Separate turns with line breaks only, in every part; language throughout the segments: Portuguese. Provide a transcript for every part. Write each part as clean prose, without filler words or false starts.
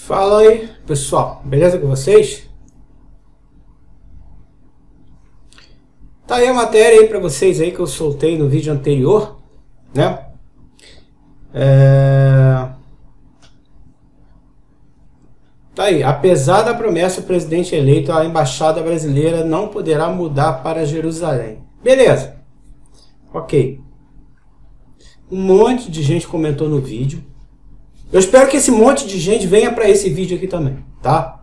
Fala aí, pessoal, beleza com vocês? Tá aí a matéria aí pra vocês aí que eu soltei no vídeo anterior, né? Tá aí, apesar da promessa do presidente eleito, a embaixada brasileira não poderá mudar para Jerusalém. Beleza, ok. Um monte de gente comentou no vídeo. Eu espero que esse monte de gente venha para esse vídeo aqui também, tá?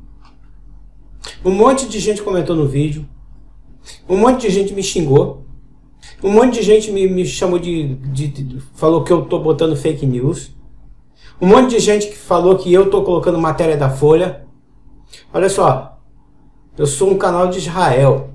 Um monte de gente comentou no vídeo. Um monte de gente me xingou. Um monte de gente me chamou falou que eu tô botando fake news. Um monte de gente que falou que eu tô colocando matéria da Folha. Olha só, eu sou um canal de Israel.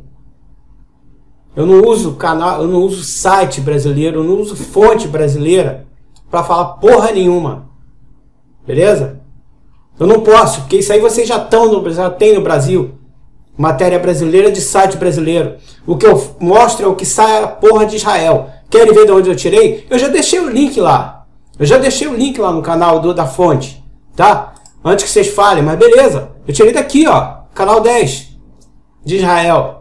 Eu não uso canal, eu não uso site brasileiro, eu não uso fonte brasileira para falar porra nenhuma. Beleza? Eu não posso, porque isso aí vocês já tem no Brasil. Matéria brasileira de site brasileiro. O que eu mostro é o que sai a porra de Israel. Querem ver de onde eu tirei? Eu já deixei o link lá. Eu já deixei o link lá no canal da fonte. Tá? Antes que vocês falem, mas beleza. Eu tirei daqui, ó. Canal 10 de Israel.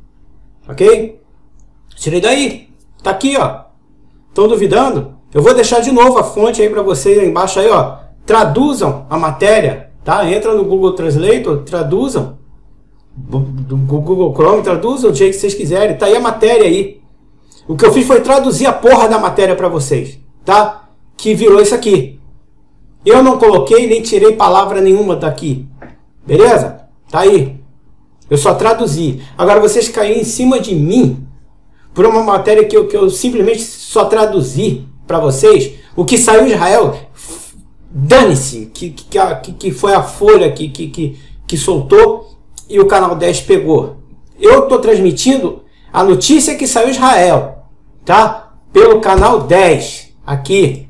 Ok? Tirei daí. Tá aqui, ó. Estão duvidando? Eu vou deixar de novo a fonte aí pra vocês aí embaixo aí, ó. Traduzam a matéria, tá? Entra no Google Translator, traduzam. Do Google Chrome, traduzam do jeito que vocês quiserem. Tá aí a matéria aí. O que eu fiz foi traduzir a porra da matéria pra vocês, tá? Que virou isso aqui. Eu não coloquei nem tirei palavra nenhuma daqui. Beleza? Tá aí. Eu só traduzi. Agora vocês caírem em cima de mim por uma matéria que eu simplesmente só traduzi pra vocês. O que saiu de Israel, dane-se, que foi a Folha que soltou e o canal 10 pegou. Eu estou transmitindo a notícia que saiu de Israel, tá? Pelo canal 10, aqui.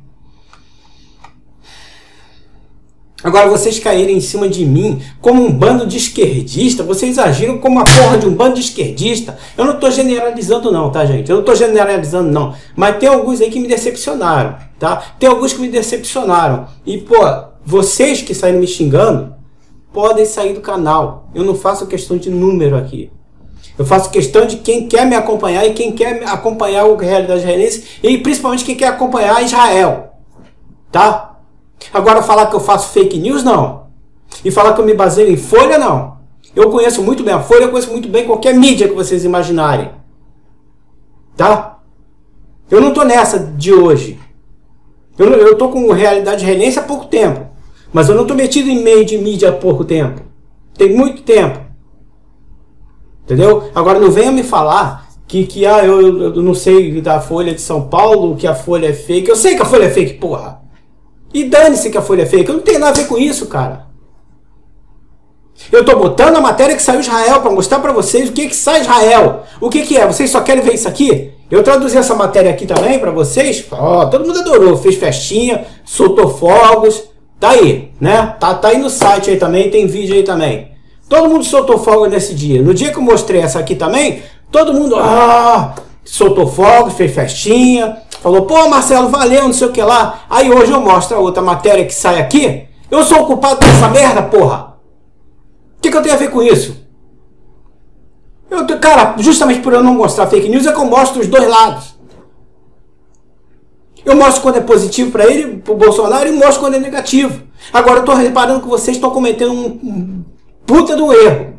Agora vocês caírem em cima de mim como um bando de esquerdista, vocês agiram como uma porra de um bando de esquerdista. Eu não estou generalizando não, tá, gente? Eu não estou generalizando não. Mas tem alguns aí que me decepcionaram, tá? Tem alguns que me decepcionaram. E, pô, vocês que saíram me xingando, podem sair do canal. Eu não faço questão de número aqui. Eu faço questão de quem quer me acompanhar e quem quer acompanhar o Realidade Israelense e principalmente quem quer acompanhar Israel, tá? Agora falar que eu faço fake news, não. E falar que eu me baseio em Folha, não. Eu conheço muito bem a Folha, eu conheço muito bem qualquer mídia que vocês imaginarem. Tá? Eu não tô nessa de hoje. Eu tô com Realidade Israelense há pouco tempo. Mas eu não tô metido em meio de mídia há pouco tempo. Tem muito tempo. Entendeu? Agora não venha me falar que eu não sei da Folha de São Paulo, que a Folha é fake. Eu sei que a Folha é fake, porra. E dane-se que a Folha é fake. Eu não tenho nada a ver com isso, cara. Eu tô botando a matéria que saiu de Israel para mostrar para vocês o que sai de Israel. O que é? Vocês só querem ver isso aqui? Eu traduzi essa matéria aqui também para vocês. Ó, todo mundo adorou. Fez festinha, soltou fogos. Tá aí, né? Tá aí no site aí também, tem vídeo aí também. Todo mundo soltou fogos nesse dia. No dia que eu mostrei essa aqui também, todo mundo soltou fogos, fez festinha. Falou, pô, Marcelo, valeu, não sei o que lá. Aí hoje eu mostro a outra matéria que sai aqui. Eu sou o culpado dessa merda, porra. O que eu tenho a ver com isso? Cara, justamente por eu não mostrar fake news é que eu mostro os dois lados. Eu mostro quando é positivo para ele, pro Bolsonaro, e mostro quando é negativo. Agora eu tô reparando que vocês estão cometendo um puta do erro.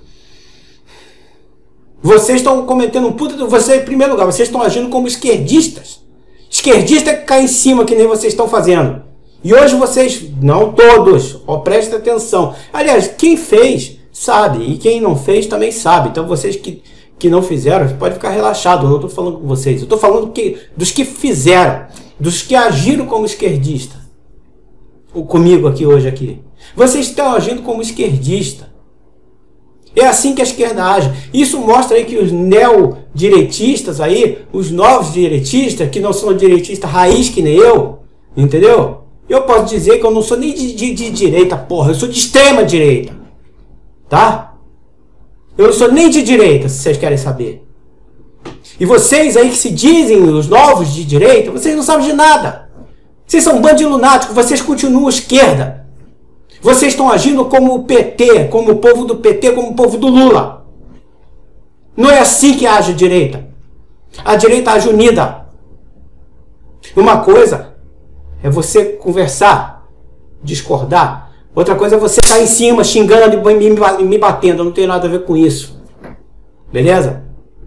Vocês estão cometendo um puta do... Vocês, em primeiro lugar, vocês estão agindo como esquerdistas. Esquerdista é que cai em cima, que nem vocês estão fazendo. E hoje vocês, não todos, prestem atenção. Aliás, quem fez, sabe. E quem não fez, também sabe. Então vocês que não fizeram, pode ficar relaxado. Eu não estou falando com vocês. Eu estou falando dos que fizeram. Dos que agiram como esquerdista. Comigo aqui hoje. Aqui. Vocês estão agindo como esquerdista. É assim que a esquerda age. Isso mostra aí que os neodireitistas aí, os novos direitistas, que não são direitistas raiz que nem eu, entendeu? Eu posso dizer que eu não sou nem de direita, porra. Eu sou de extrema direita. Tá? Eu não sou nem de direita, se vocês querem saber. E vocês aí que se dizem os novos de direita, vocês não sabem de nada. Vocês são um bando de lunáticos, vocês continuam esquerda. Vocês estão agindo como o PT, como o povo do PT, como o povo do Lula. Não é assim que age a direita. A direita age unida. Uma coisa é você conversar, discordar. Outra coisa é você estar em cima, xingando e me batendo. Eu não tenho nada a ver com isso. Beleza?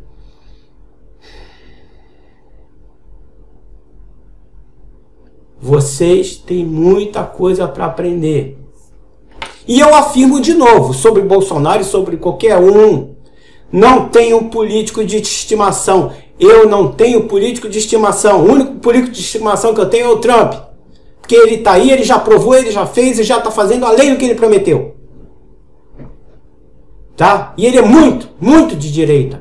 Vocês têm muita coisa para aprender. E eu afirmo de novo, sobre Bolsonaro e sobre qualquer um, não tenho político de estimação. Eu não tenho político de estimação. O único político de estimação que eu tenho é o Trump. Porque ele está aí, ele já provou, ele já fez e já está fazendo além do que ele prometeu. Tá? E ele é muito, muito de direita.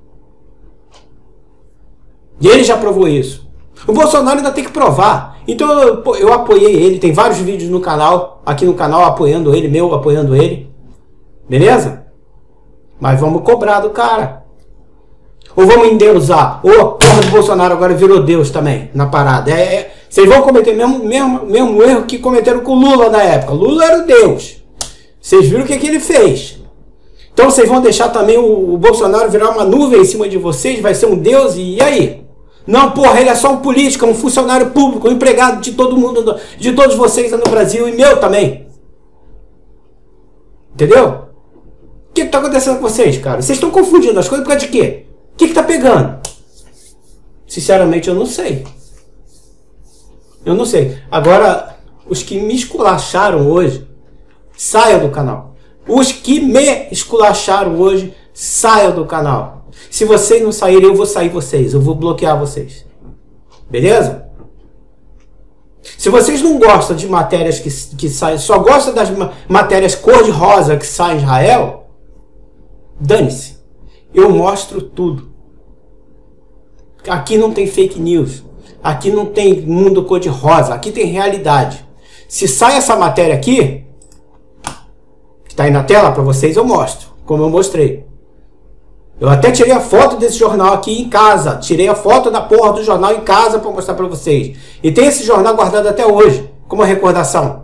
E ele já provou isso. O Bolsonaro ainda tem que provar. Então eu apoiei ele. Tem vários vídeos no canal, aqui no canal, apoiando ele, meu apoiando ele. Beleza? Mas vamos cobrar do cara. Ou vamos endeusar. Ou a porra do Bolsonaro agora virou Deus também, na parada. Vocês vão cometer o mesmo erro que cometeram com o Lula na época. Lula era o Deus. Vocês viram o que ele fez. Então vocês vão deixar também o Bolsonaro virar uma nuvem em cima de vocês, vai ser um Deus, e aí? Não, porra, ele é só um político, um funcionário público, um empregado de todo mundo, de todos vocês no Brasil, e meu também. Entendeu? O que está acontecendo com vocês, cara? Vocês estão confundindo as coisas por causa de quê? O que está pegando? Sinceramente, eu não sei. Eu não sei. Agora, os que me esculacharam hoje, saiam do canal. Os que me esculacharam hoje, saiam do canal. Se vocês não saírem, eu vou sair vocês. Eu vou bloquear vocês. Beleza? Se vocês não gostam de matérias que saem, só gostam das matérias cor-de-rosa que saem em Israel, dane-se. Eu mostro tudo. Aqui não tem fake news. Aqui não tem mundo cor-de-rosa. Aqui tem realidade. Se sai essa matéria aqui, que está aí na tela para vocês, eu mostro. Como eu mostrei. Eu até tirei a foto desse jornal aqui em casa. Tirei a foto da porra do jornal em casa para mostrar para vocês. E tem esse jornal guardado até hoje, como recordação.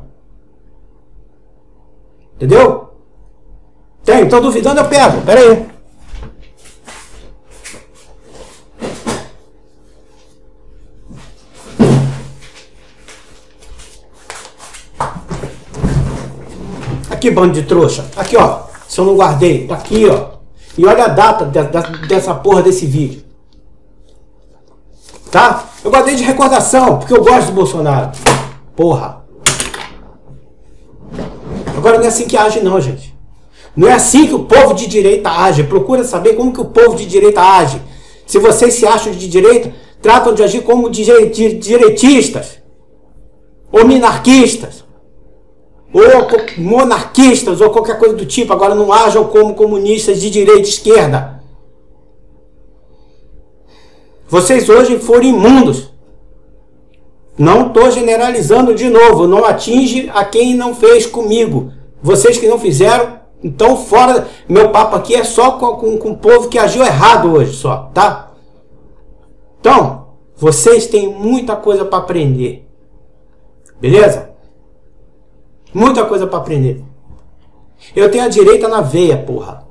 Entendeu? Tem, estão duvidando, eu pego. Pera aí. Aqui, bando de trouxa. Aqui, ó. Se eu não guardei. Tá aqui, ó. E olha a data dessa porra desse vídeo. Tá? Eu guardei de recordação, porque eu gosto do Bolsonaro. Porra. Agora não é assim que age não, gente. Não é assim que o povo de direita age. Procura saber como que o povo de direita age. Se vocês se acham de direita, tratam de agir como direitistas. Ou minarquistas. Ou monarquistas, ou qualquer coisa do tipo. Agora não ajam como comunistas de direita e esquerda. Vocês hoje foram imundos. Não estou generalizando de novo. Não atinge a quem não fez comigo. Vocês que não fizeram, então fora. Meu papo aqui é só com o povo que agiu errado hoje só, tá? Então, vocês têm muita coisa para aprender. Beleza? Muita coisa para aprender. Eu tenho a direita na veia, porra.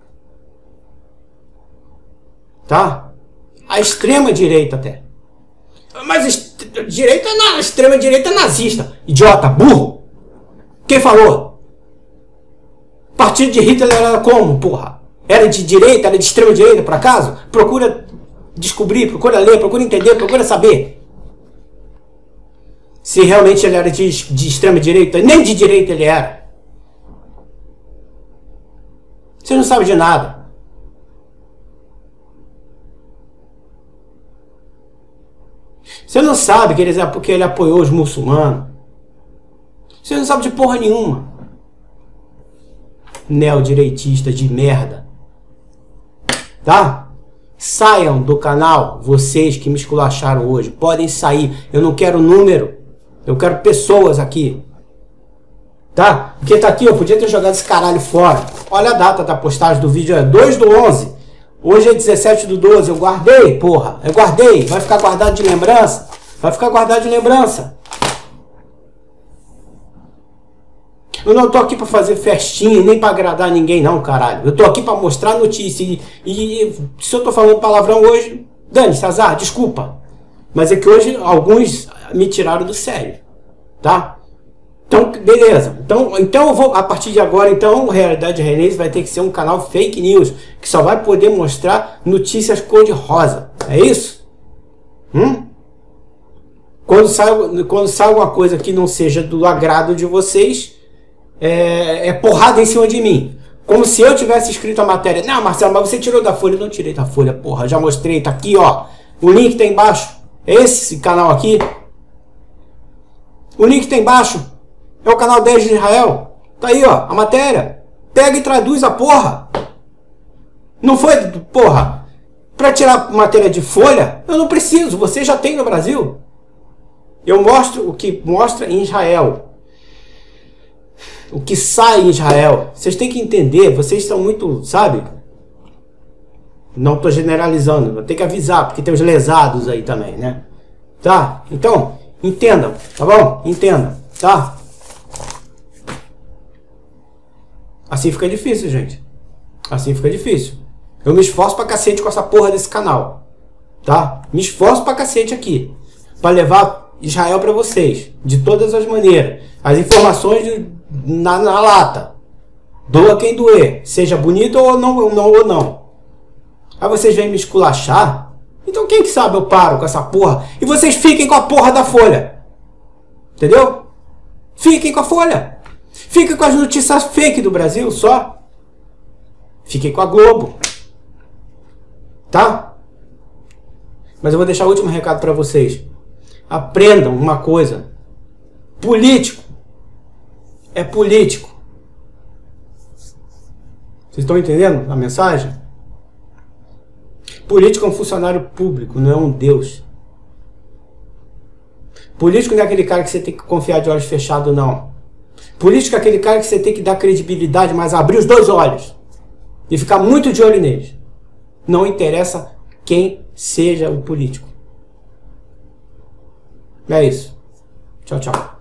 Tá? A extrema direita até. Mas direita não, extrema direita nazista. Idiota, burro. Quem falou? O partido de Hitler era como, porra? Era de direita, era de extrema direita, por acaso? Procura descobrir, procura ler, procura entender, procura saber. Se realmente ele era de extrema direita, nem de direita ele era. Você não sabe de nada. Você não sabe que porque ele apoiou os muçulmanos. Você não sabe de porra nenhuma. Neodireitista de merda. Tá? Saiam do canal, vocês que me esculacharam hoje. Podem sair. Eu não quero número. Eu quero pessoas aqui. Tá? Porque tá aqui, eu podia ter jogado esse caralho fora. Olha a data da postagem do vídeo, é 2/11. Hoje é 17/12. Eu guardei, porra. Eu guardei. Vai ficar guardado de lembrança? Vai ficar guardado de lembrança. Eu não tô aqui para fazer festinha, nem para agradar ninguém não, caralho. Eu tô aqui para mostrar notícia e se eu tô falando palavrão hoje, dane-se, azar, desculpa. Mas é que hoje alguns me tiraram do sério, tá? Então, beleza. Então eu vou, a partir de agora, então, Realidade Renês vai ter que ser um canal fake news, que só vai poder mostrar notícias cor-de-rosa. É isso? Quando sai alguma coisa que não seja do agrado de vocês, é porrada em cima de mim. Como se eu tivesse escrito a matéria. Não, Marcelo, mas você tirou da Folha. Eu não tirei da Folha, porra. Já mostrei, tá aqui, ó. O link tá embaixo. É esse canal aqui. O link tá embaixo. É o canal 10 de Israel. Tá aí, ó, a matéria. Pega e traduz a porra. Não foi, porra, pra tirar matéria de Folha? Eu não preciso, você já tem no Brasil. Eu mostro o que mostra em Israel. O que sai em Israel. Vocês têm que entender, vocês estão muito, sabe? Não tô generalizando, vou ter que avisar, porque tem os lesados aí também, né? Tá? Então, entendam, tá bom? Entendam, tá? Assim fica difícil, gente. Assim fica difícil. Eu me esforço pra cacete com essa porra desse canal. Tá? Me esforço pra cacete aqui. Pra levar Israel pra vocês. De todas as maneiras. As informações na lata. Doa quem doer. Seja bonito ou não. Aí vocês vêm me esculachar. Então quem que sabe eu paro com essa porra. E vocês fiquem com a porra da Folha. Entendeu? Fiquem com a Folha. Fica com as notícias fake do Brasil só. Fiquem com a Globo. Tá? Mas eu vou deixar o último recado para vocês. Aprendam uma coisa. Político é político. Vocês estão entendendo a mensagem? Político é um funcionário público, não é um Deus. Político não é aquele cara que você tem que confiar de olhos fechados, não. Político é aquele cara que você tem que dar credibilidade, mas abrir os dois olhos e ficar muito de olho neles. Não interessa quem seja o político. É isso. Tchau, tchau.